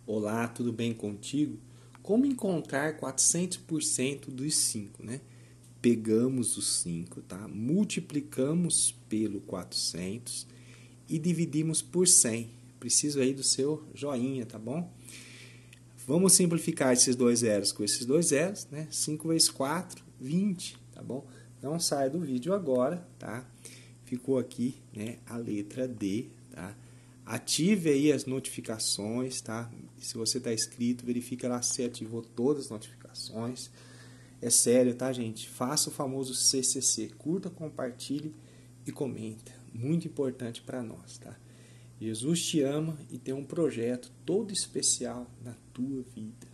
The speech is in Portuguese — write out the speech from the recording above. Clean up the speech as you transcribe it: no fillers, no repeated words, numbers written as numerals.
Olá, tudo bem contigo? Como encontrar 400% dos 5, né? Pegamos os 5, tá? Multiplicamos pelo 400 e dividimos por 100. Preciso aí do seu joinha, tá bom? Vamos simplificar esses dois zeros com esses dois zeros, né? 5 vezes 4, 20, tá bom? Não saia do vídeo agora, tá? Ficou aqui, né, a letra D, tá? Ative aí as notificações, tá? Se você está inscrito, verifica lá se ativou todas as notificações. É sério, tá, gente? Faça o famoso CCC. Curta, compartilhe e comenta. Muito importante para nós, tá? Jesus te ama e tem um projeto todo especial na tua vida.